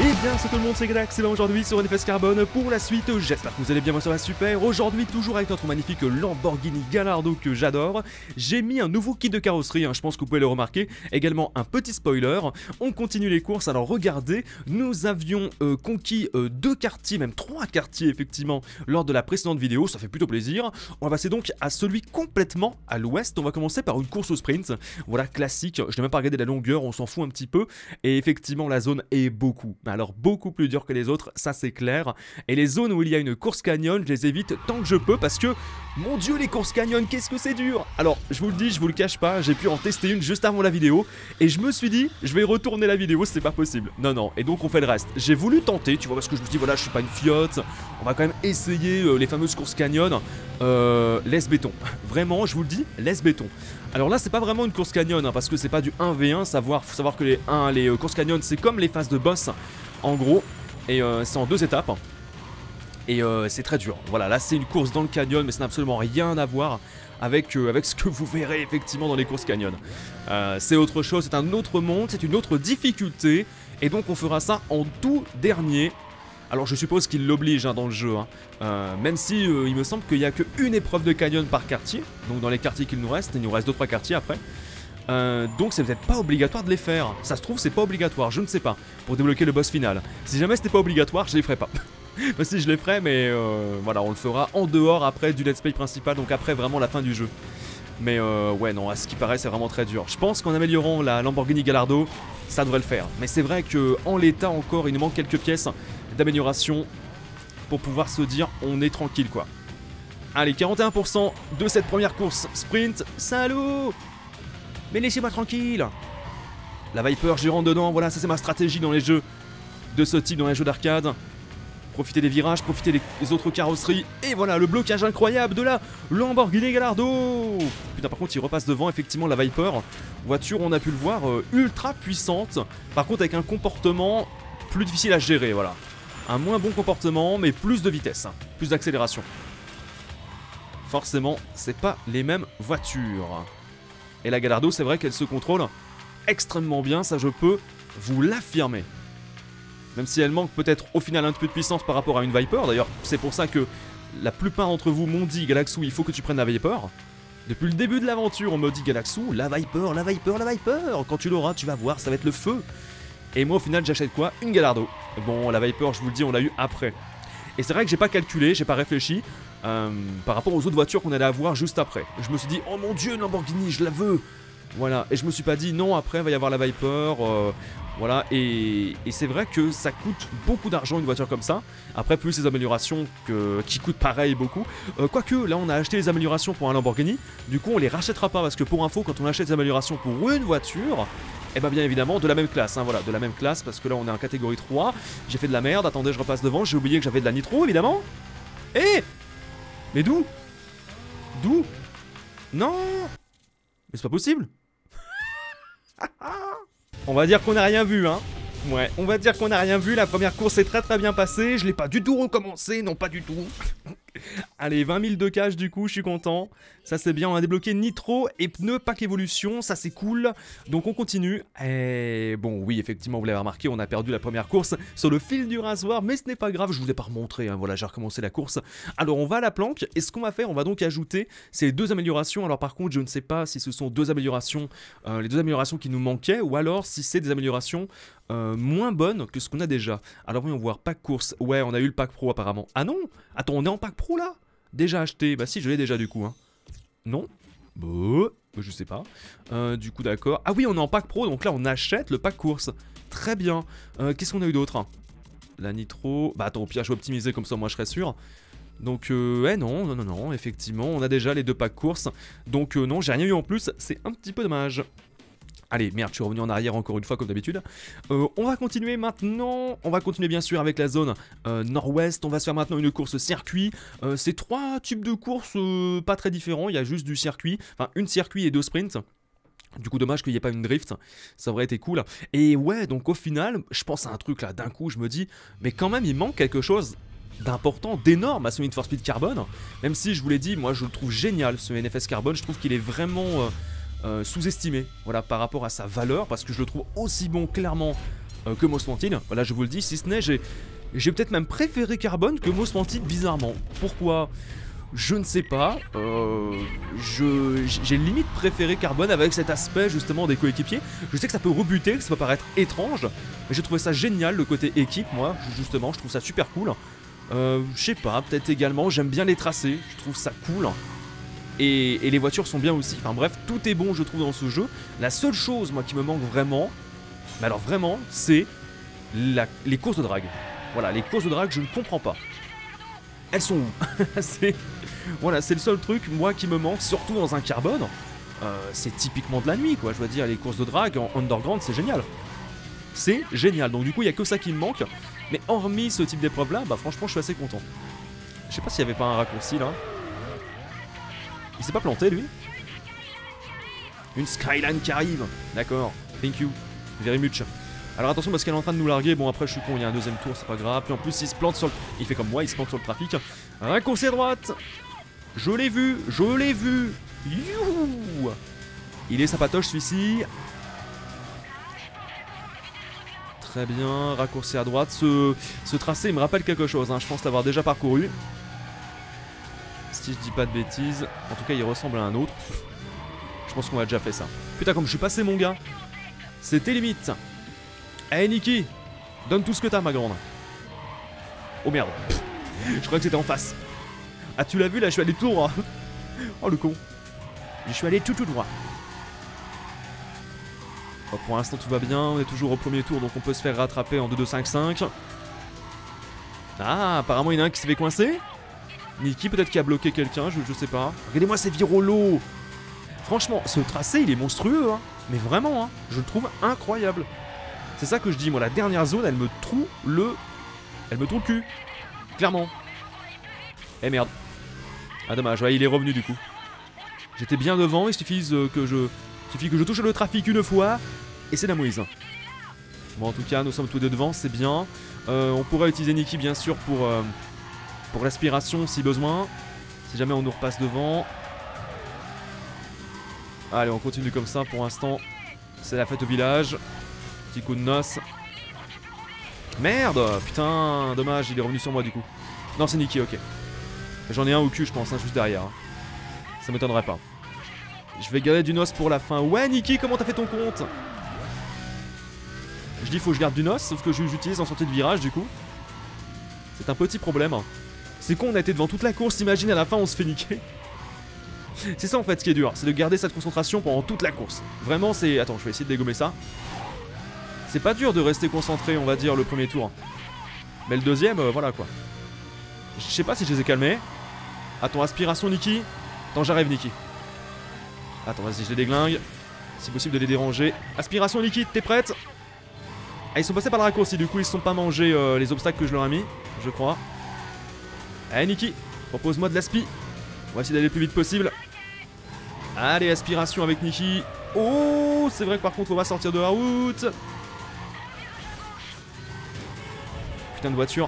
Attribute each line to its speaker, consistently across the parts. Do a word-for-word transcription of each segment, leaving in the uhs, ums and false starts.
Speaker 1: Et bien c'est tout le monde, c'est Galax, et là aujourd'hui sur N F S Carbone pour la suite. J'espère que vous allez bien, moi ça va super. Aujourd'hui toujours avec notre magnifique Lamborghini Gallardo que j'adore. J'ai mis un nouveau kit de carrosserie, hein, je pense que vous pouvez le remarquer. Également un petit spoiler. On continue les courses, alors regardez, nous avions euh, conquis euh, deux quartiers, même trois quartiers effectivement lors de la précédente vidéo, ça fait plutôt plaisir. On va passer donc à celui complètement à l'ouest. On va commencer par une course au sprint, voilà classique, je n'ai même pas regardé la longueur, on s'en fout un petit peu. Et effectivement la zone est beaucoup, alors beaucoup plus dure que les autres, ça c'est clair. Et les zones où il y a une course canyon, je les évite tant que je peux parce que, mon dieu, les courses canyon, qu'est-ce que c'est dur. Alors je vous le dis, je vous le cache pas, j'ai pu en tester une juste avant la vidéo et je me suis dit, je vais retourner la vidéo, c'est pas possible. Non non, et donc on fait le reste. J'ai voulu tenter, tu vois, parce que je me suis dit, voilà, je suis pas une fiotte, on va quand même essayer euh, les fameuses courses canyon. Euh, laisse béton, vraiment je vous le dis, laisse béton. Alors là c'est pas vraiment une course canyon hein, parce que c'est pas du un v un, savoir, faut savoir que les, un, les euh, courses canyon c'est comme les phases de boss en gros, et euh, c'est en deux étapes et euh, c'est très dur. Voilà, là c'est une course dans le canyon mais ça n'a absolument rien à voir avec, euh, avec ce que vous verrez effectivement dans les courses canyon. Euh, c'est autre chose, c'est un autre monde, c'est une autre difficulté et donc on fera ça en tout dernier. Alors je suppose qu'il l'oblige hein, dans le jeu, hein. euh, même si euh, il me semble qu'il n'y a qu'une épreuve de canyon par quartier, donc dans les quartiers qu'il nous reste, il nous reste deux trois quartiers après. Euh, donc c'est peut-être pas obligatoire de les faire, ça se trouve c'est pas obligatoire, je ne sais pas, pour débloquer le boss final. Si jamais c'était pas obligatoire, je les ferais pas. Bah si je les ferais, mais euh, voilà, on le fera en dehors après du let's play principal, donc après vraiment la fin du jeu. Mais euh, ouais non, à ce qui paraît c'est vraiment très dur. Je pense qu'en améliorant la Lamborghini Gallardo, ça devrait le faire. Mais c'est vrai qu'en l'état encore, il nous manque quelques pièces d'amélioration pour pouvoir se dire on est tranquille quoi. Allez, quarante et un pour cent de cette première course sprint. Salaud! Mais laissez-moi tranquille. La Viper, j'y rentre dedans, voilà, ça c'est ma stratégie dans les jeux de ce type, dans les jeux d'arcade. Profiter des virages, profiter des autres carrosseries. Et voilà, le blocage incroyable de la Lamborghini Gallardo. Putain, par contre, il repasse devant, effectivement, la Viper. Voiture, on a pu le voir, euh, ultra puissante. Par contre, avec un comportement plus difficile à gérer, voilà. Un moins bon comportement, mais plus de vitesse, hein, plus d'accélération. Forcément, c'est pas les mêmes voitures. Et la Gallardo, c'est vrai qu'elle se contrôle extrêmement bien, ça je peux vous l'affirmer. Même si elle manque peut-être au final un peu de puissance par rapport à une Viper. D'ailleurs, c'est pour ça que la plupart d'entre vous m'ont dit, Galaxou, il faut que tu prennes la Viper. Depuis le début de l'aventure, on me dit, Galaxou, la Viper, la Viper, la Viper. Quand tu l'auras, tu vas voir, ça va être le feu. Et moi, au final, j'achète quoi? Une Gallardo. Bon, la Viper, je vous le dis, on l'a eu après. Et c'est vrai que j'ai pas calculé, j'ai pas réfléchi euh, par rapport aux autres voitures qu'on allait avoir juste après. Je me suis dit, oh mon dieu, une Lamborghini, je la veux. Voilà, et je me suis pas dit, non, après, il va y avoir la Viper. Euh, voilà, et, et c'est vrai que ça coûte beaucoup d'argent une voiture comme ça. Après, plus les améliorations que, qui coûtent pareil beaucoup. Euh, Quoique, là, on a acheté les améliorations pour un Lamborghini. Du coup, on les rachètera pas parce que pour info, quand on achète des améliorations pour une voiture, et bien bien évidemment de la même classe, hein, voilà, de la même classe, parce que là on est en catégorie trois. J'ai fait de la merde, attendez, je repasse devant, j'ai oublié que j'avais de la nitro évidemment. Eh! Mais d'où? D'où? Non! Mais c'est pas possible. On va dire qu'on n'a rien vu, hein. Ouais, on va dire qu'on n'a rien vu, la première course est très très bien passée, je l'ai pas du tout recommencé, non pas du tout. Allez, vingt mille de cash du coup, je suis content. Ça c'est bien, on a débloqué nitro et pneus pack évolution, ça c'est cool. Donc on continue. Et bon, oui, effectivement, vous l'avez remarqué, on a perdu la première course sur le fil du rasoir, mais ce n'est pas grave, je vous ai pas remontré, hein, voilà, j'ai recommencé la course. Alors on va à la planque, et ce qu'on va faire, on va donc ajouter ces deux améliorations. Alors par contre, je ne sais pas si ce sont deux améliorations, euh, les deux améliorations qui nous manquaient, ou alors si c'est des améliorations euh, moins bonnes que ce qu'on a déjà. Alors voyons voir, pack course, ouais, on a eu le pack pro apparemment. Ah non, attends, on est en pack pro là? Déjà acheté, bah si, je l'ai déjà du coup, hein. Non? Bah, je sais pas. Euh, du coup, d'accord. Ah oui, on est en pack pro, donc là, on achète le pack course. Très bien. Euh, Qu'est-ce qu'on a eu d'autre? La nitro. Bah attends, au pire, je vais optimiser comme ça, moi, je serai sûr. Donc, euh, eh non, non, non, non, effectivement, on a déjà les deux packs course. Donc, euh, non, j'ai rien eu en plus, c'est un petit peu dommage. Allez, merde, je suis revenu en arrière encore une fois comme d'habitude. Euh, on va continuer maintenant. On va continuer bien sûr avec la zone euh, nord-ouest. On va se faire maintenant une course circuit. Euh, c'est trois types de courses euh, pas très différents. Il y a juste du circuit. Enfin, une circuit et deux sprints. Du coup, dommage qu'il n'y ait pas une drift. Ça aurait été cool. Et ouais, donc au final, je pense à un truc là. D'un coup, je me dis, mais quand même, il manque quelque chose d'important, d'énorme à ce Need for Speed Carbone. Même si, je vous l'ai dit, moi, je le trouve génial, ce N F S Carbone. Je trouve qu'il est vraiment... Euh, Euh, sous-estimé, voilà, par rapport à sa valeur, parce que je le trouve aussi bon clairement euh, que Most Wanted. Voilà, je vous le dis, si ce n'est, j'ai j'ai peut-être même préféré Carbone que Most Wanted, bizarrement. Pourquoi? Je ne sais pas. Euh, je j'ai limite préféré Carbone avec cet aspect justement des coéquipiers. Je sais que ça peut rebuter, que ça peut paraître étrange, mais j'ai trouvé ça génial le côté équipe, moi, justement, je trouve ça super cool. Euh, je sais pas, peut-être également, j'aime bien les tracés, je trouve ça cool. Et, et les voitures sont bien aussi, enfin bref, tout est bon je trouve dans ce jeu. La seule chose moi qui me manque vraiment, mais alors vraiment, c'est la, les courses de drague. Voilà, les courses de drague je ne comprends pas. Elles sont où? C'est voilà, c'est le seul truc moi qui me manque, surtout dans un Carbone. Euh, c'est typiquement de la nuit quoi, je veux dire, les courses de drague en underground c'est génial. C'est génial, donc du coup il n'y a que ça qui me manque. Mais hormis ce type d'épreuve là, bah franchement je suis assez content. Je sais pas s'il n'y avait pas un raccourci là. Il s'est pas planté lui? Une Skyline qui arrive. D'accord, thank you, very much. Alors attention parce qu'elle est en train de nous larguer. Bon après je suis con, il y a un deuxième tour, c'est pas grave. Puis en plus il se plante sur le... Il fait comme moi, il se plante sur le trafic. Raccourci à droite. Je l'ai vu, je l'ai vu. Youhou. Il est sapatoche celui-ci. Très bien, raccourci à droite. Ce, ce tracé il me rappelle quelque chose, hein. Je pense l'avoir déjà parcouru. Si je dis pas de bêtises. En tout cas il ressemble à un autre. Je pense qu'on a déjà fait ça. Putain comme je suis passé mon gars. C'était limite. Hey Niki, donne tout ce que t'as ma grande. Oh merde. Je crois que c'était en face. Ah tu l'as vu là, je suis allé tout droit. Oh le con. Je suis allé tout tout droit. Bon, pour l'instant tout va bien, on est toujours au premier tour donc on peut se faire rattraper en deux deux cinq cinq. Ah apparemment il y en a un qui s'est fait coincer. Niki peut-être qui a bloqué quelqu'un, je, je sais pas. Regardez-moi ces virolos. Franchement ce tracé il est monstrueux hein. Mais vraiment hein, je le trouve incroyable. C'est ça que je dis moi, la dernière zone elle me troue le... Elle me troue le cul. Clairement. Eh merde. Ah dommage, ouais, il est revenu du coup. J'étais bien devant, il suffit euh, que je... Il suffit que je touche le trafic une fois et c'est la mouise. Bon en tout cas nous sommes tous deux devant, c'est bien. euh, On pourrait utiliser Niki bien sûr pour euh, Pour l'aspiration si besoin. Si jamais on nous repasse devant. Allez on continue comme ça pour l'instant. C'est la fête au village. Petit coup de noce. Merde. Putain dommage il est revenu sur moi du coup. Non c'est Niki, ok. J'en ai un au cul je pense hein, juste derrière. Ça m'étonnerait pas. Je vais garder du noce pour la fin. Ouais Niki, comment t'as fait ton compte? Je dis faut que je garde du noce, sauf que j'utilise en sortie de virage du coup. C'est un petit problème. C'est con, on a été devant toute la course, t'imagines à la fin on se fait niquer. C'est ça en fait ce qui est dur, c'est de garder cette concentration pendant toute la course. Vraiment c'est... Attends, je vais essayer de dégommer ça. C'est pas dur de rester concentré on va dire le premier tour. Mais le deuxième, euh, voilà quoi. Je sais pas si je les ai calmés. Attends, aspiration Niki. Attends, j'arrive Niki. Attends, vas-y, je les déglingue. Si possible de les déranger. Aspiration liquide, t'es prête? Ah, ils sont passés par le raccourci, du coup, ils se sont pas mangés euh, les obstacles que je leur ai mis, je crois. Allez, Niki, propose-moi de l'aspi. On va essayer d'aller le plus vite possible. Allez, aspiration avec Niki. Oh, c'est vrai que par contre, on va sortir de la route. Putain de voiture.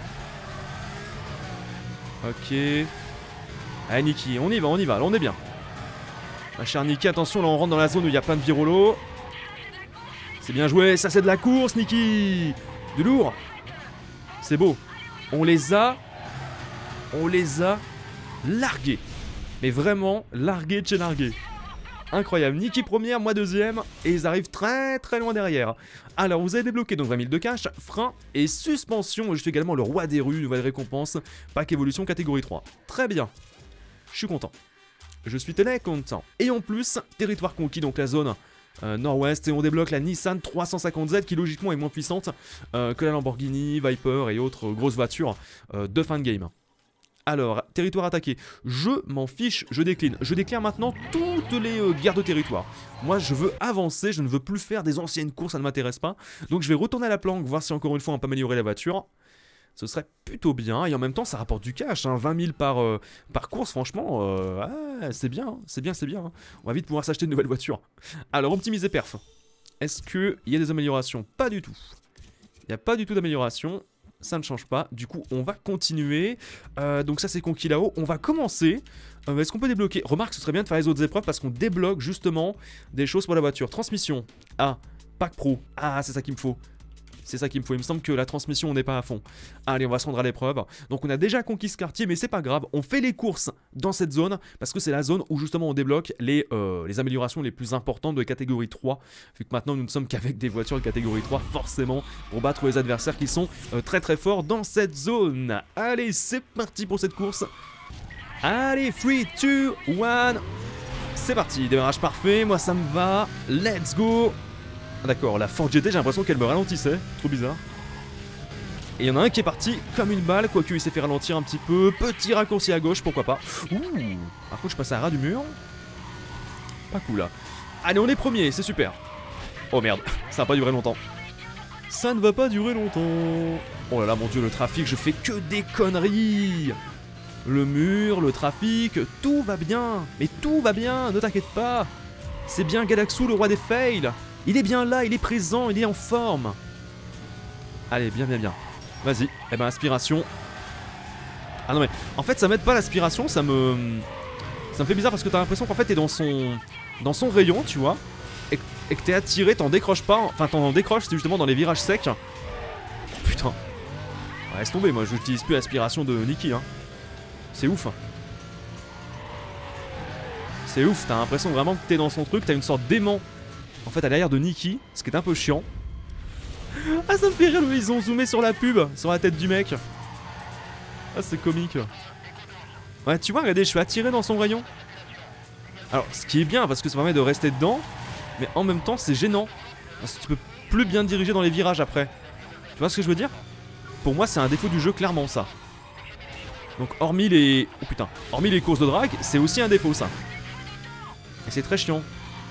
Speaker 1: Ok. Allez, Niki, on y va, on y va, là, on est bien. Ma chère Niki, attention, là on rentre dans la zone où il y a plein de virolos. C'est bien joué, ça c'est de la course Niki. Du lourd. C'est beau. On les a... On les a largués. Mais vraiment, largués de chez largués. Incroyable, Niki première, moi deuxième. Et ils arrivent très très loin derrière. Alors vous avez débloqué donc vingt mille de cash, frein et suspension. Je suis également le roi des rues, nouvelle récompense. Pack évolution catégorie trois. Très bien. Je suis content. Je suis très content. Et en plus, territoire conquis, donc la zone euh, nord-ouest. Et on débloque la Nissan trois cent cinquante Z qui logiquement est moins puissante euh, que la Lamborghini, Viper et autres grosses voitures euh, de fin de game. Alors, territoire attaqué. Je m'en fiche, je décline. Je déclare maintenant toutes les euh, guerres de territoire. Moi, je veux avancer, je ne veux plus faire des anciennes courses, ça ne m'intéresse pas. Donc je vais retourner à la planque, voir si encore une fois on peut améliorer la voiture. Ce serait plutôt bien, et en même temps ça rapporte du cash, hein, vingt mille par, euh, par course, franchement, euh, ah, c'est bien, hein, c'est bien, c'est bien. Hein. On va vite pouvoir s'acheter une nouvelle voiture. Alors, optimiser perf. Est-ce qu'il y a des améliorations? Pas du tout. Il n'y a pas du tout d'amélioration, ça ne change pas. Du coup, on va continuer. Euh, donc ça, c'est conquis là-haut. On va commencer. Euh, Est-ce qu'on peut débloquer? Remarque, ce serait bien de faire les autres épreuves parce qu'on débloque justement des choses pour la voiture. Transmission. Ah, pack pro. Ah, c'est ça qu'il me faut. C'est ça qu'il me faut, il me semble que la transmission on n'est pas à fond. Allez, on va se rendre à l'épreuve. Donc on a déjà conquis ce quartier, mais c'est pas grave. On fait les courses dans cette zone, parce que c'est la zone où justement on débloque les, euh, les améliorations les plus importantes de catégorie trois. Vu que maintenant nous ne sommes qu'avec des voitures de catégorie trois, forcément, pour battre les adversaires qui sont euh, très très forts dans cette zone. Allez, c'est parti pour cette course. Allez, trois, deux, un. C'est parti, démarrage parfait, moi ça me va. Let's go. D'accord, la Ford G T, j'ai l'impression qu'elle me ralentissait. Trop bizarre. Et il y en a un qui est parti comme une balle, quoique il s'est fait ralentir un petit peu. Petit raccourci à gauche, pourquoi pas. Ouh. Par contre, je passe à ras du mur. Pas cool là. Allez, on est premier, c'est super. Oh merde, ça va pas durer longtemps. Ça ne va pas durer longtemps. Oh là là, mon dieu, le trafic, je fais que des conneries. Le mur, le trafic, tout va bien. Mais tout va bien, ne t'inquiète pas. C'est bien Galaxou, le roi des fails. Il est bien là, il est présent, il est en forme. Allez, bien, bien, bien. Vas-y, eh ben, aspiration. Ah non mais, en fait, ça m'aide pas l'aspiration, ça me... Ça me fait bizarre parce que t'as l'impression qu'en fait, t'es dans son... Dans son rayon, tu vois. Et, et que t'es attiré, t'en décroches pas. Enfin, t'en décroches, c'est justement dans les virages secs. Oh, putain. Ouais, laisse tomber, moi, je n'utilise plus l'aspiration de Nikki, hein. C'est ouf. C'est ouf, t'as l'impression vraiment que t'es dans son truc, t'as une sorte d'aimant en fait à l'arrière de Nikki, ce qui est un peu chiant. Ah, ça me fait rire, ils ont zoomé sur la pub, sur la tête du mec. Ah, c'est comique. Ouais, tu vois, regardez, je suis attiré dans son rayon. Alors, ce qui est bien, parce que ça permet de rester dedans, mais en même temps, c'est gênant. Parce que tu peux plus bien te diriger dans les virages après. Tu vois ce que je veux dire? Pour moi, c'est un défaut du jeu, clairement, ça. Donc, hormis les... Oh putain. Hormis les courses de drague, c'est aussi un défaut, ça. Et c'est très chiant.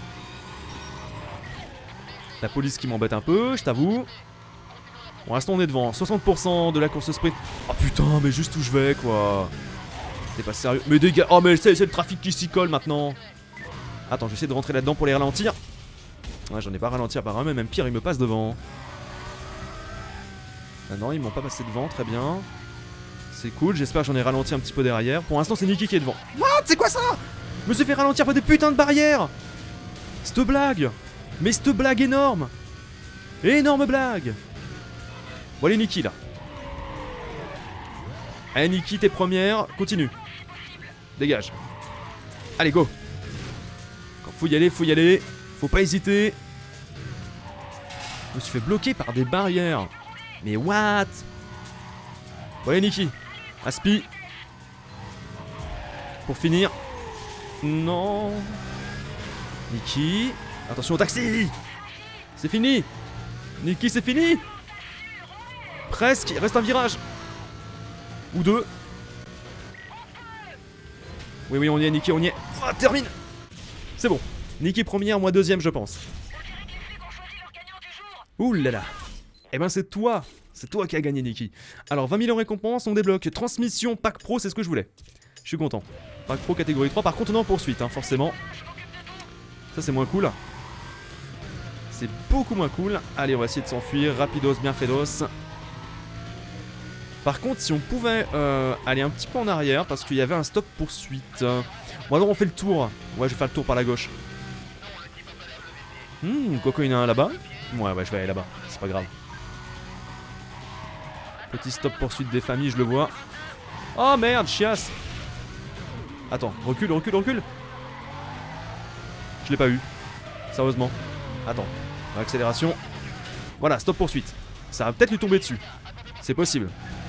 Speaker 1: La police qui m'embête un peu, je t'avoue. Pour l'instant, on est devant. soixante pour cent de la course sprint. Oh putain, mais juste où je vais, quoi. T'es pas sérieux. Mais dégage. Oh, mais c'est le trafic qui s'y colle maintenant. Attends, je vais essayer de rentrer là-dedans pour les ralentir. Ouais, j'en ai pas ralenti apparemment, mais même pire, ils me passent devant. Ah non, ils m'ont pas passé devant, très bien. C'est cool, j'espère que j'en ai ralenti un petit peu derrière. Pour l'instant, c'est Nikki qui est devant. What? C'est quoi ça? Je me suis fait ralentir par des putains de barrières. Cette blague. Mais cette blague énorme. Énorme blague. Bon, allez, Nikki, là. Allez, Nikki, t'es première. Continue. Dégage. Allez, go. Quand faut y aller, faut y aller. Faut pas hésiter. Je me suis fait bloquer par des barrières. Mais what? Bon, allez, Nikki. Aspi. Pour finir. Non. Nikki. Attention au taxi. C'est fini. Nikki, c'est fini. Presque. Il reste un virage. Ou deux. Oui, oui, on y est, Nikki, on y est. Oh, termine. C'est bon. Nikki première, moi deuxième, je pense. Ouh là là. Eh ben, c'est toi. C'est toi qui as gagné, Nikki. Alors, vingt mille en récompense, on débloque. Transmission, pack pro, c'est ce que je voulais. Je suis content. Pack pro catégorie trois, par contre, non, poursuite, hein, forcément. Ça, c'est moins cool. C'est beaucoup moins cool. Allez, on va essayer de s'enfuir. Rapidos, bien fedos. Par contre, si on pouvait euh, aller un petit peu en arrière, parce qu'il y avait un stop poursuite. Bon, alors on fait le tour. Ouais, je vais faire le tour par la gauche. Hmm, Coco, il y en a un là-bas. Ouais, ouais, je vais aller là-bas. C'est pas grave. Petit stop poursuite des familles, je le vois. Oh merde, chiasse. Attends, recule, recule, recule. Je l'ai pas eu. Sérieusement. Attends, accélération. Voilà, stop poursuite. Ça va peut-être lui tomber dessus. C'est possible.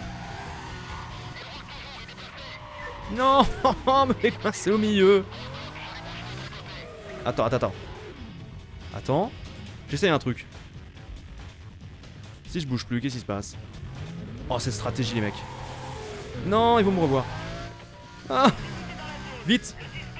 Speaker 1: Non, mais c'est au milieu. Attends, attends, attends. Attends. J'essaye un truc. Si je bouge plus, qu'est-ce qui se passe? Oh, cette stratégie, les mecs. Non, ils vont me revoir. Ah, vite.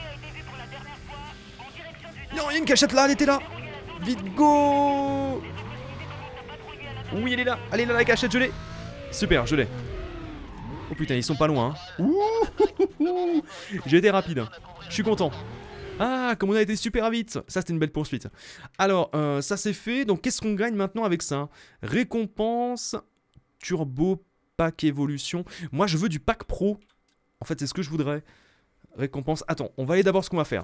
Speaker 1: Non, il y a une cachette là, elle était là. Vite, go. Oui, elle est là. Elle est là, la cachette, je l'ai. Super, je l'ai. Oh putain, ils sont pas loin. Hein. Ouh, j'ai été rapide. Je suis content. Ah, comme on a été super vite. Ça, c'était une belle poursuite. Alors, euh, ça c'est fait. Donc, qu'est-ce qu'on gagne maintenant avec ça? Récompense, turbo, pack évolution. Moi, je veux du pack pro. En fait, c'est ce que je voudrais. Récompense. Attends, on va aller d'abord ce qu'on va faire.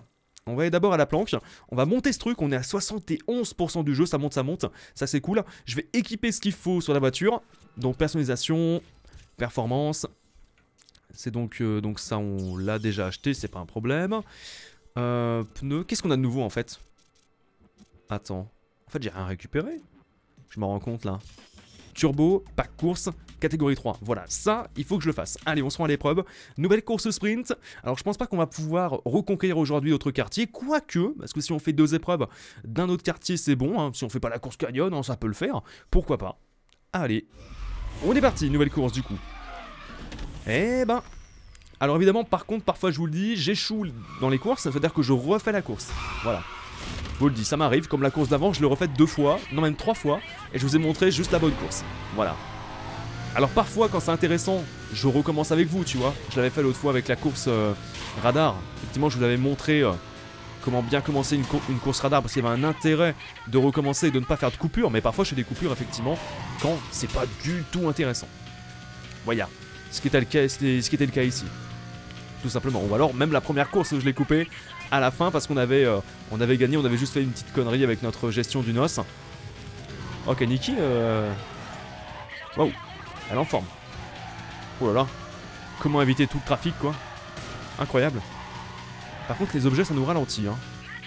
Speaker 1: On va aller d'abord à la planque, on va monter ce truc, on est à soixante et onze pour cent du jeu, ça monte, ça monte, ça c'est cool. Je vais équiper ce qu'il faut sur la voiture, donc personnalisation, performance, c'est donc, euh, donc ça on l'a déjà acheté, c'est pas un problème. Euh, pneus, qu'est-ce qu'on a de nouveau en fait? Attends, en fait j'ai rien récupéré, je m'en rends compte là. Turbo, pack course, catégorie trois. Voilà, ça, il faut que je le fasse. Allez, on se rend à l'épreuve. Nouvelle course sprint. Alors, je pense pas qu'on va pouvoir reconquérir aujourd'hui d'autres quartiers. Quoique, parce que si on fait deux épreuves d'un autre quartier, c'est bon. Hein. Si on fait pas la course canyon, hein, ça peut le faire. Pourquoi pas? Allez, on est parti. Nouvelle course, du coup. Eh ben... Alors, évidemment, par contre, parfois, je vous le dis, j'échoue dans les courses. Ça veut dire que je refais la course. Voilà. Je vous le dis, ça m'arrive, comme la course d'avant, je l'ai refaite deux fois, non même trois fois, et je vous ai montré juste la bonne course. Voilà. Alors parfois, quand c'est intéressant, je recommence avec vous, tu vois. Je l'avais fait l'autre fois avec la course euh, radar. Effectivement, je vous avais montré euh, comment bien commencer une, une course radar, parce qu'il y avait un intérêt de recommencer et de ne pas faire de coupure, mais parfois je fais des coupures, effectivement, quand c'est pas du tout intéressant. Voilà. Ce qui était le cas, ce qui était le cas ici. Tout simplement. Ou alors, même la première course, je l'ai coupée à la fin parce qu'on avait, euh, on avait gagné, on avait juste fait une petite connerie avec notre gestion du N O S. Ok, Nikki, euh... waouh, elle est en forme. Oh là là, comment éviter tout le trafic, quoi. Incroyable. Par contre, les objets, ça nous ralentit, hein.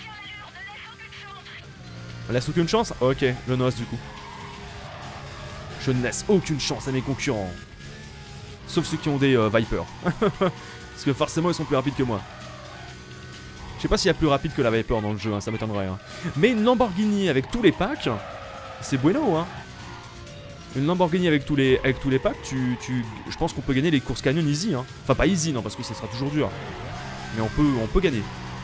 Speaker 1: On laisse aucune chance? Ok, le N O S, du coup. Je ne laisse aucune chance à mes concurrents. Sauf ceux qui ont des euh, Viper. Parce que forcément, ils sont plus rapides que moi. Je sais pas s'il y a plus rapide que la Viper dans le jeu, hein, ça m'étonnerait. Hein. Mais une Lamborghini avec tous les packs, c'est bueno, hein. Une Lamborghini avec tous les, avec tous les packs, tu, tu, je pense qu'on peut gagner les courses canyon easy. Hein. Enfin, pas easy, non, parce que ça sera toujours dur. Mais on peut, on peut gagner.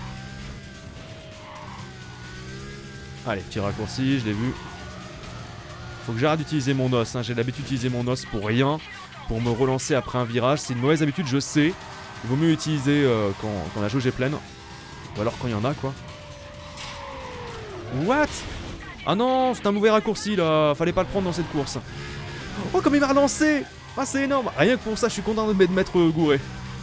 Speaker 1: Allez, petit raccourci, je l'ai vu. Faut que j'arrête d'utiliser mon os, hein. J'ai l'habitude d'utiliser mon os pour rien. Pour me relancer après un virage, c'est une mauvaise habitude, je sais. Il vaut mieux utiliser euh, quand, quand la jauge est pleine. Ou alors quand il y en a, quoi. What? Ah non, c'est un mauvais raccourci là, fallait pas le prendre dans cette course. Oh, comme il m'a relancé! Ah, c'est énorme! Rien que pour ça, je suis content de m'être gouré.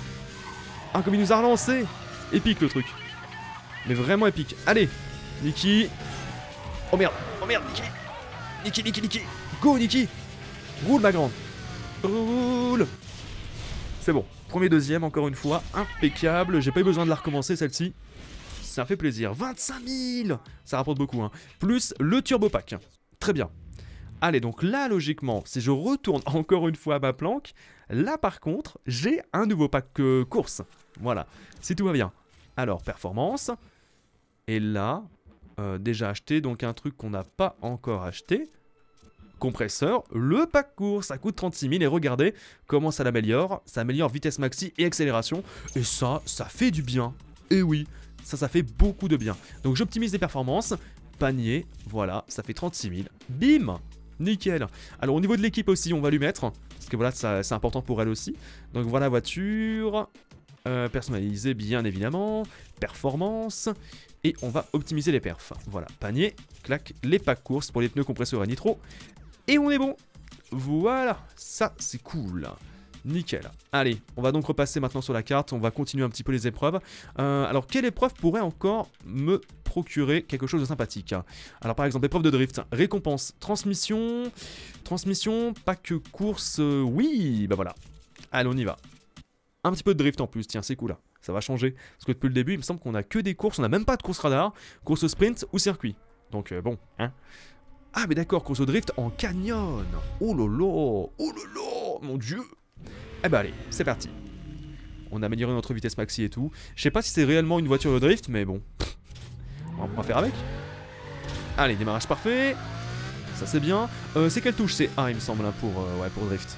Speaker 1: Ah, comme il nous a relancé! Épique le truc. Mais vraiment épique. Allez, Nikki. Oh merde, oh merde, Nikki! Nikki, Nikki, Nikki! Go, Nikki! Roule, ma grande! Roule! C'est bon. Premier, deuxième, encore une fois. Impeccable. J'ai pas eu besoin de la recommencer celle-ci. Ça fait plaisir. vingt-cinq mille! Ça rapporte beaucoup, hein. Plus le turbo pack. Très bien. Allez, donc là, logiquement, si je retourne encore une fois à ma planque, là, par contre, j'ai un nouveau pack euh, course. Voilà. Si tout va bien. Alors, performance. Et là, euh, déjà acheté, donc un truc qu'on n'a pas encore acheté. Compresseur, le pack course, ça coûte trente-six mille et regardez comment ça l'améliore. Ça améliore vitesse maxi et accélération. Et ça, ça fait du bien. Et oui, ça, ça fait beaucoup de bien. Donc j'optimise les performances. Panier, voilà, ça fait trente-six mille. Bim! Nickel. Alors au niveau de l'équipe aussi, on va lui mettre. Parce que voilà, c'est important pour elle aussi. Donc voilà, voiture. Euh, personnalisée, bien évidemment. Performance. Et on va optimiser les perfs. Voilà, panier, clac, les packs courses pour les pneus compresseurs et nitro. Et on est bon. Voilà, ça c'est cool. Nickel. Allez, on va donc repasser maintenant sur la carte. On va continuer un petit peu les épreuves. Euh, alors, quelle épreuve pourrait encore me procurer quelque chose de sympathique? Alors, par exemple, épreuve de drift. Récompense. Transmission. Transmission. Pack course. Euh, oui, bah voilà. Allez, on y va. Un petit peu de drift en plus. Tiens, c'est cool là. Ça va changer. Parce que depuis le début, il me semble qu'on a que des courses. On n'a même pas de course radar. Course sprint ou circuit. Donc, euh, bon, hein. Ah, mais d'accord, course drift en canyon. Oh lolo. Oh lolo. Mon dieu. Eh ben allez, c'est parti. On a amélioré notre vitesse maxi et tout. Je sais pas si c'est réellement une voiture de drift, mais bon. On va faire avec. Allez, démarrage parfait. Ça c'est bien. Euh, c'est quelle touche? C'est A, il me semble, hein, pour, euh, ouais, pour drift.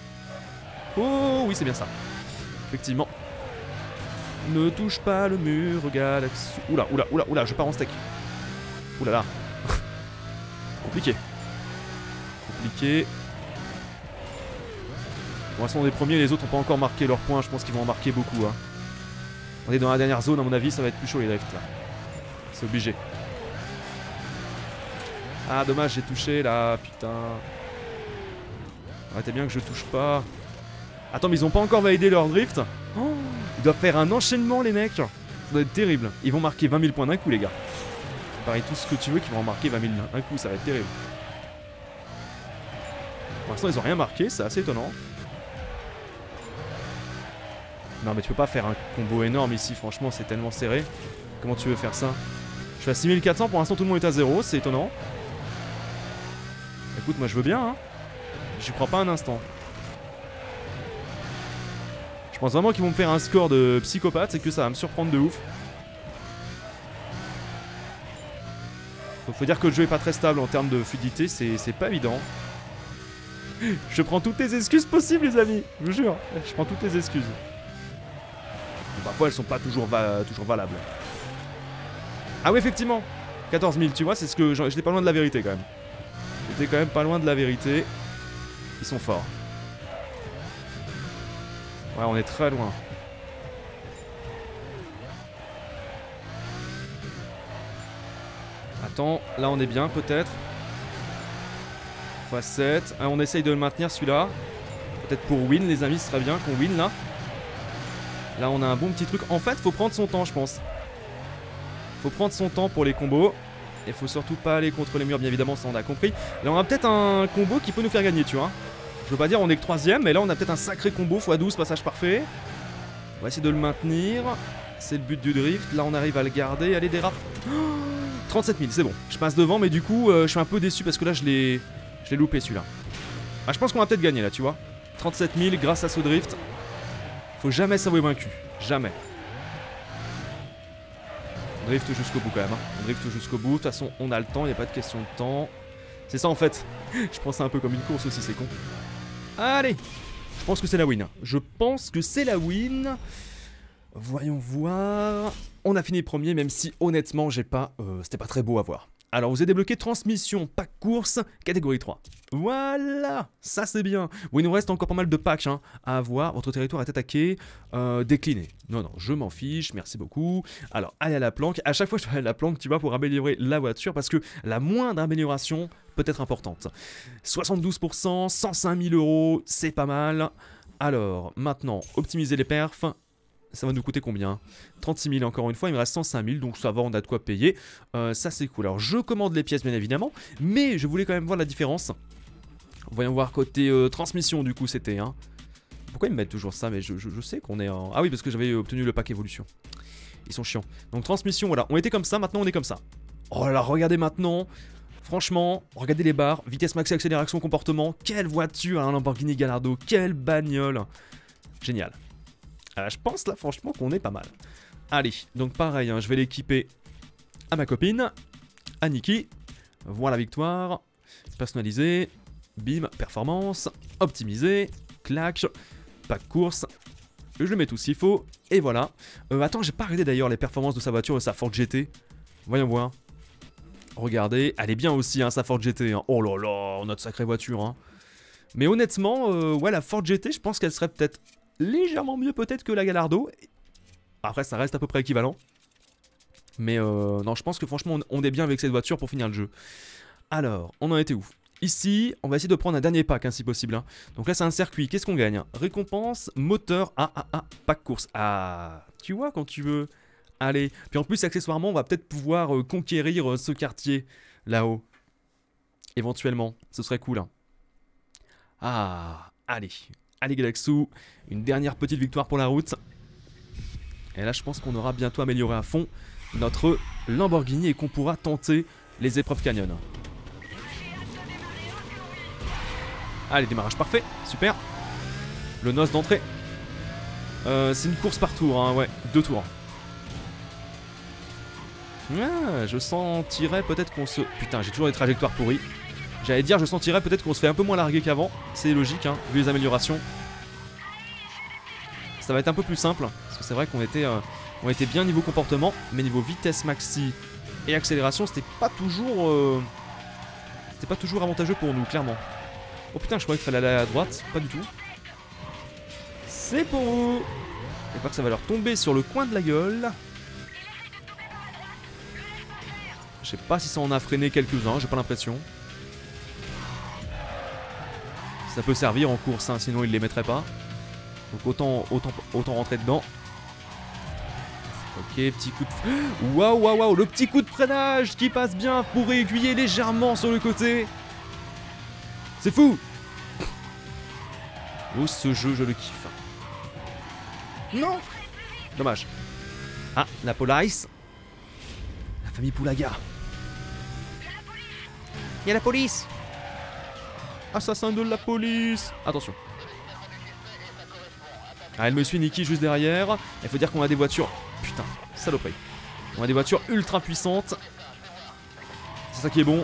Speaker 1: Oh oui, c'est bien ça. Effectivement. Ne touche pas le mur, Galaxy. Oula, oula, oula, oula, je pars en steak. Oula là. Compliqué. Compliqué. Bon, ils sont des premiers, les autres n'ont pas encore marqué leurs points, je pense qu'ils vont en marquer beaucoup. Hein. On est dans la dernière zone, à mon avis, ça va être plus chaud les drifts là. C'est obligé. Ah, dommage, j'ai touché là, putain. Arrêtez bien que je touche pas. Attends, mais ils ont pas encore validé leur drift. Oh, ils doivent faire un enchaînement, les mecs. Ça doit être terrible. Ils vont marquer vingt mille points d'un coup, les gars. Pareil, tout ce que tu veux qu'ils vont en marquer vingt mille d'un coup, ça va être terrible. Pour l'instant, ils ont rien marqué, c'est assez étonnant. Non, mais tu peux pas faire un combo énorme ici, franchement, c'est tellement serré. Comment tu veux faire ça? Je suis à six mille quatre cents, pour l'instant, tout le monde est à zéro, c'est étonnant. Écoute, moi je veux bien, hein. J'y crois pas un instant. Je pense vraiment qu'ils vont me faire un score de psychopathe et que ça va me surprendre de ouf. Faut, faut dire que le jeu est pas très stable en termes de fluidité, c'est pas évident. Je prends toutes les excuses possibles, les amis, je vous jure. Je prends toutes les excuses. Parfois elles sont pas toujours, va toujours valables. Ah oui, effectivement, quatorze mille, tu vois, c'est ce que j'étais pas loin de la vérité quand même. J'étais quand même pas loin de la vérité. Ils sont forts. Ouais, on est très loin. Attends, là on est bien peut-être. fois sept. Ah, on essaye de le maintenir celui-là. Peut-être pour win, les amis, ce serait bien qu'on win là. Là on a un bon petit truc. En fait, faut prendre son temps, je pense. Faut prendre son temps pour les combos. Et faut surtout pas aller contre les murs, bien évidemment, ça on a compris. Là on a peut-être un combo qui peut nous faire gagner, tu vois. Je veux pas dire on est que troisième, mais là on a peut-être un sacré combo fois douze, passage parfait. On va essayer de le maintenir. C'est le but du drift. Là on arrive à le garder. Allez, dérape. Oh, trente-sept mille, c'est bon. Je passe devant, mais du coup euh, je suis un peu déçu parce que là je l'ai je l'ai loupé celui-là. Ah, je pense qu'on va peut-être gagner là, tu vois. trente-sept mille grâce à ce drift. Faut jamais s'avouer vaincu. Jamais. On drift jusqu'au bout quand même. Hein. On drift jusqu'au bout. De toute façon, on a le temps. Il n'y a pas de question de temps. C'est ça en fait. Je prends ça un peu comme une course aussi, c'est con. Allez. Je pense que c'est la win. Je pense que c'est la win. Voyons voir. On a fini premier, même si honnêtement, j'ai pas. Euh, C'était pas très beau à voir. Alors, vous avez débloqué transmission, pack course, catégorie trois. Voilà, ça c'est bien. Bon, il nous reste encore pas mal de packs hein, à avoir. Votre territoire est attaqué, euh, décliné. Non, non, je m'en fiche, merci beaucoup. Alors, allez à la planque. À chaque fois, je vais aller à la planque, tu vois, pour améliorer la voiture, parce que la moindre amélioration peut être importante. soixante-douze pour cent, cent cinq mille euros, c'est pas mal. Alors, maintenant, optimiser les perfs. Ça va nous coûter combien? trente-six mille encore une fois, il me reste cent cinq mille, donc ça va, on a de quoi payer. Euh, ça c'est cool. Alors je commande les pièces bien évidemment, mais je voulais quand même voir la différence. Voyons voir côté euh, transmission du coup c'était. Hein. Pourquoi ils me mettent toujours ça? Mais je, je, je sais qu'on est en... Ah oui, parce que j'avais obtenu le pack évolution. Ils sont chiants. Donc transmission, voilà, on était comme ça, maintenant on est comme ça. Oh là là, regardez maintenant. Franchement, regardez les barres, vitesse max, accélération, comportement. Quelle voiture, un Lamborghini Gallardo, quelle bagnole. Génial. Euh, je pense là franchement qu'on est pas mal. Allez, donc pareil, hein, je vais l'équiper à ma copine, à Nikki. Voilà la victoire. Personnalisé. Bim, performance. Optimisé. Clac. Pack course. Je le mets tout s'il faut. Et voilà. Euh, attends, j'ai pas regardé d'ailleurs les performances de sa voiture et sa Ford G T. Voyons voir. Regardez, elle est bien aussi, hein, sa Ford G T. Hein. Oh là là, notre sacrée voiture. Hein. Mais honnêtement, euh, ouais, la Ford G T, je pense qu'elle serait peut-être légèrement mieux peut-être que la Gallardo. Après ça reste à peu près équivalent. Mais euh, non, je pense que franchement on est bien avec cette voiture pour finir le jeu. Alors, on en était où? Ici, on va essayer de prendre un dernier pack hein, si possible. Hein. Donc là c'est un circuit, qu'est-ce qu'on gagne? Récompense, moteur, ah ah ah, pack course. Ah, tu vois quand tu veux. Allez, puis en plus accessoirement on va peut-être pouvoir euh, conquérir euh, ce quartier là-haut. Éventuellement, ce serait cool. Hein. Ah, allez. Allez Galaxou, une dernière petite victoire pour la route. Et là je pense qu'on aura bientôt amélioré à fond notre Lamborghini et qu'on pourra tenter les épreuves canyon. Allez, démarrage parfait, super. Le noce d'entrée. Euh, c'est une course par tour, hein, ouais, deux tours. Ah, je sentirais peut-être qu'on se... Putain, j'ai toujours des trajectoires pourries. J'allais dire, je sentirais peut-être qu'on se fait un peu moins larguer qu'avant. C'est logique, hein, vu les améliorations. Ça va être un peu plus simple. Parce que c'est vrai qu'on était, euh, on était bien niveau comportement. Mais niveau vitesse maxi et accélération, c'était pas toujours... Euh, c'était pas toujours avantageux pour nous, clairement. Oh putain, je croyais qu'il fallait aller à droite. Pas du tout. C'est pour vous. Je crois que ça va leur tomber sur le coin de la gueule. Je sais pas si ça en a freiné quelques-uns, j'ai pas l'impression. Ça peut servir en course, hein, sinon il les mettrait pas. Donc autant, autant, autant rentrer dedans. Ok, petit coup de... Waouh, waouh, waouh, le petit coup de freinage qui passe bien pour aiguiller légèrement sur le côté. C'est fou. Oh, ce jeu, je le kiffe. Non. Dommage. Ah, la police. La famille Poulaga. Il y a la police. Assassin de la police. Attention. Ah, elle me suit, Nikki, juste derrière. Il faut dire qu'on a des voitures... Putain, saloperie. On a des voitures ultra puissantes. C'est ça qui est bon.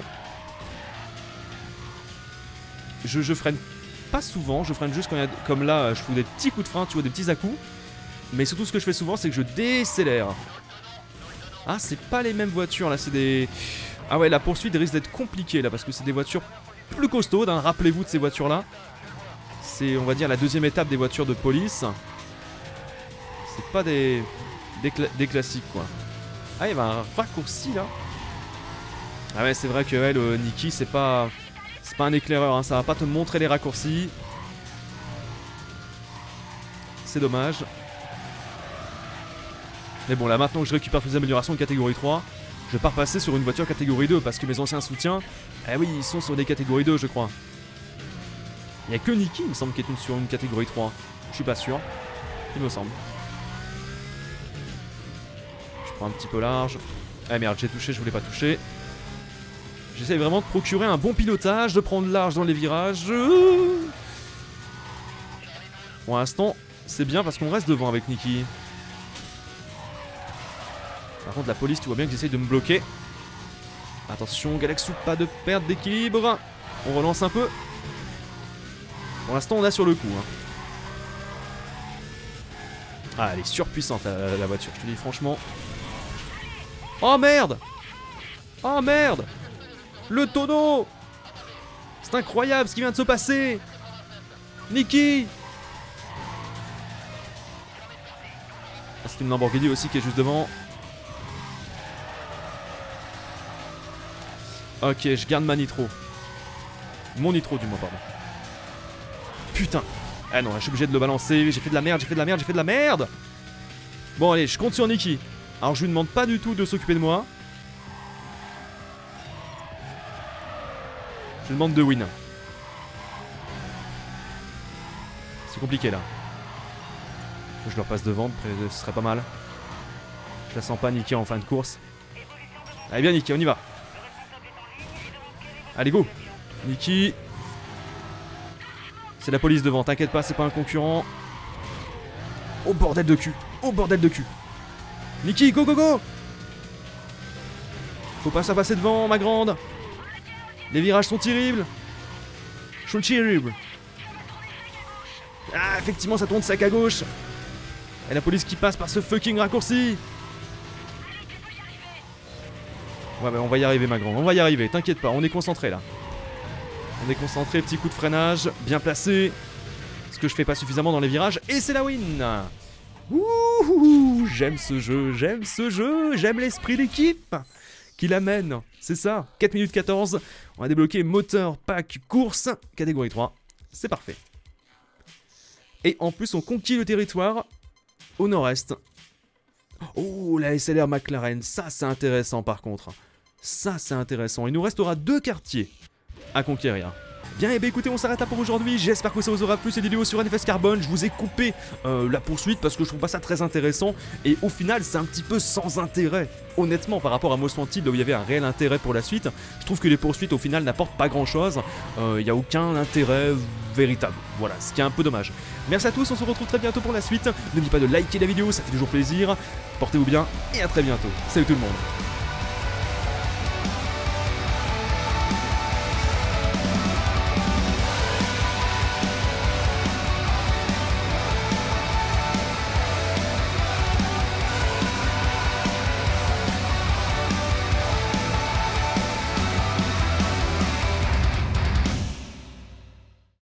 Speaker 1: Je, je freine pas souvent. Je freine juste quand il y a... Comme là, je fous des petits coups de frein, tu vois, des petits à-coups. Mais surtout, ce que je fais souvent, c'est que je décélère. Ah, c'est pas les mêmes voitures, là. C'est des... Ah ouais, la poursuite risque d'être compliquée, là. Parce que c'est des voitures plus costaudes, hein. Rappelez-vous de ces voitures-là. C'est, on va dire, la deuxième étape des voitures de police. C'est pas des... Des, cla des classiques, quoi. Ah, il y avait un raccourci, là. Ah ouais, c'est vrai que elle, euh, Nikki, c'est pas... C'est pas un éclaireur, hein. Ça va pas te montrer les raccourcis. C'est dommage. Mais bon, là, maintenant que je récupère toutes les améliorations de catégorie trois, je pars passer sur une voiture catégorie deux, parce que mes anciens soutiens, eh oui, ils sont sur des catégories deux, je crois. Il n'y a que Nikki, il me semble, qui est une, sur une catégorie trois. Je suis pas sûr. Il me semble. Je prends un petit peu large. Ah merde, j'ai touché, je voulais pas toucher. J'essaie vraiment de procurer un bon pilotage, de prendre large dans les virages. Pour l'instant, c'est bien parce qu'on reste devant avec Nikki. Par contre, la police, tu vois bien qu'ils essayent de me bloquer. Attention, Galaxou, pas de perte d'équilibre. On relance un peu. Pour l'instant, on a sur le coup. Hein. Ah, elle est surpuissante, la, la voiture, je te dis franchement. Oh merde! Oh merde! Le tonneau! C'est incroyable ce qui vient de se passer! Nikki! Ah, c'est une Lamborghini aussi qui est juste devant. Ok, je garde ma nitro. Mon nitro du moins, pardon. Putain! Ah non, je suis obligé de le balancer. J'ai fait de la merde, j'ai fait de la merde, j'ai fait de la merde! Bon, allez, je compte sur Nikki. Alors, je lui demande pas du tout de s'occuper de moi. Je lui demande de win. C'est compliqué là. Je leur passe devant, ce serait pas mal. Je la sens pas Nikki en fin de course. Allez bien Nikki, on y va. Allez go. Nikki. C'est la police devant, t'inquiète pas, c'est pas un concurrent. Oh bordel de cul. Oh bordel de cul. Nikki, go go go. Faut pas ça passer devant, ma grande. Les virages sont terribles. Sont terribles. Ah, effectivement, ça tourne sac à gauche. Et la police qui passe par ce fucking raccourci. Ouais, bah on va y arriver, ma grande. On va y arriver, t'inquiète pas, on est concentré là. On est concentré, petit coup de freinage, bien placé. Ce que je fais pas suffisamment dans les virages. Et c'est la win. Ouh, j'aime ce jeu, j'aime ce jeu, j'aime l'esprit d'équipe qui l'amène. C'est ça, quatre minutes quatorze. On a débloqué moteur, pack, course, catégorie trois. C'est parfait. Et en plus, on conquit le territoire au nord-est. Oh, la S L R McLaren, ça c'est intéressant par contre. Ça c'est intéressant. Il nous restera deux quartiers à conquérir. Bien, et bien écoutez, on s'arrête là pour aujourd'hui. J'espère que ça vous aura plu cette vidéo sur N F S Carbone. Je vous ai coupé euh, la poursuite parce que je trouve pas ça très intéressant. Et au final, c'est un petit peu sans intérêt. Honnêtement, par rapport à Most Wanted, où il y avait un réel intérêt pour la suite, je trouve que les poursuites au final n'apportent pas grand chose. Il euh, n'y a aucun intérêt véritable. Voilà, ce qui est un peu dommage. Merci à tous, on se retrouve très bientôt pour la suite. N'oubliez pas de liker la vidéo, ça fait toujours plaisir. Portez-vous bien et à très bientôt. Salut tout le monde.